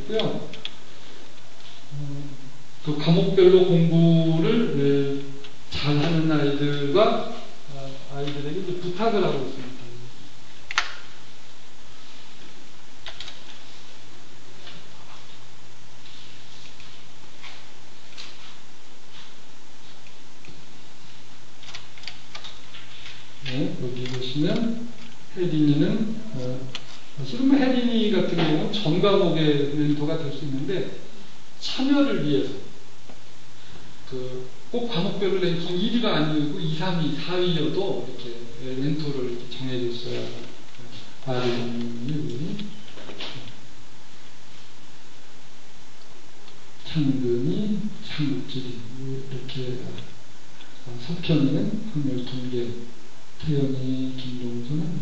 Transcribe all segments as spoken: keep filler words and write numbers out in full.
있고요. 어, 그 과목별로 공부를 네, 잘하는 아이들과 어, 아이들에게 이제 부탁을 하고 있습니다. 네, 여기 보시면 혜린이는 어, 사실은 혜린이 같은 경우는 전 과목의 멘토가 될 수 있는데 참여를 위해서 그 꼭 과목별로 랭킹 일 위가 아니고 이, 삼 위, 사 위여도 이렇게 멘토를 이렇게 정해줬어요. 아린이, 창근이, 창국질이 이렇게 석현이는 확률 통계, 태연이, 김동수는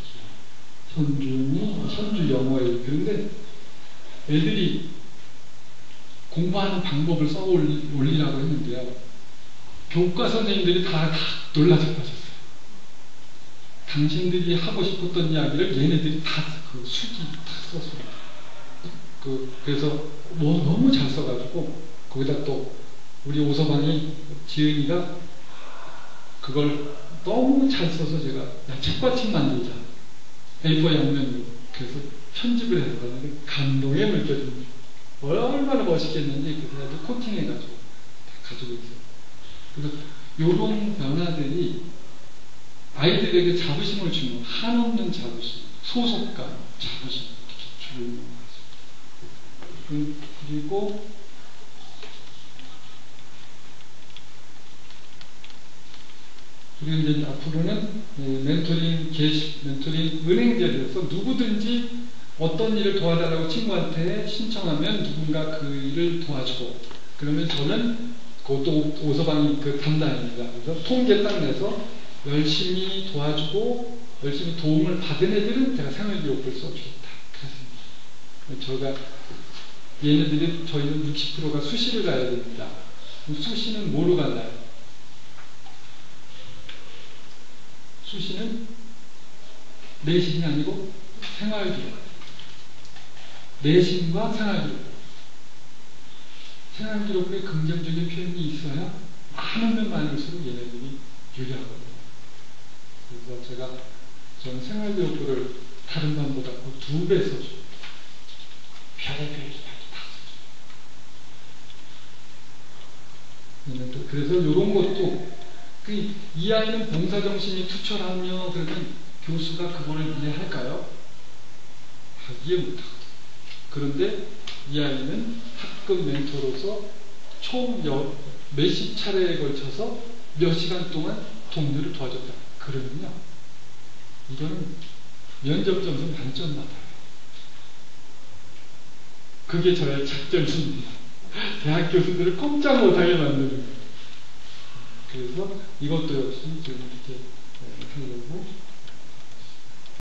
현준이, 현주 영어예요. 그런데 애들이 공부하는 방법을 써 올리라고 했는데요. 교과 선생님들이 다, 다 놀라서 하셨어요. 당신들이 하고 싶었던 이야기를 얘네들이 다 그 수기 다 썼어요. 그, 그래서 뭐 너무 잘 써가지고 거기다 또 우리 오서방이 지은이가 그걸 너무 잘 써서 제가 야, 책받침 만들자. 에이포 양면으로. 그래서 편집을 해서 가는데 감동의 물결입니다. 얼마나 멋있겠는지 그래서 아주 코팅해가지고 가지고 있어요. 그래서 이런 변화들이 아이들에게 자부심을 주는 한없는 자부심, 소속감, 자부심 이렇게 주는 거죠. 그리고 그리고 이제 앞으로는 멘토링 게시, 멘토링 은행제로서 누구든지 어떤 일을 도와달라고 친구한테 신청하면 누군가 그 일을 도와주고 그러면 저는 그것도 오서방이 그 담당입니다. 그래서 통계 딱 내서 열심히 도와주고 열심히 도움을 받은 애들은 제가 생활기록부를 써주겠다. 그랬습니다. 저희가 얘네들이 저희는 육십 퍼센트가 수시를 가야 됩니다. 수시는 뭐로 가나요? 수시는 내신이 아니고 생활기록. 내신과 생활기록. 생활기록에 긍정적인 표현이 있어야 많으면 많을수록 얘네들이 유리하거든요. 그래서 제가 저는 생활기록부를 다른 반보다 두 배 써줍니다. 별의별 이야기 다 써줍니다. 그래서 이런 것도 그 이 아이는 봉사정신이 투철하며 그러면 교수가 그거를 이해할까요? 아, 이해 못하거든요. 그런데 이 아이는 학급 멘토로서 총 몇십 차례에 걸쳐서 몇 시간 동안 동료를 도와줬다. 그러면요. 이거는 면접 점수 만점 받아요. 그게 저의 작전입니다. 대학 교수들을 꼼짝 못하게 만드는 거예요. 그래서 이것도 역시 지금 이렇게 하려고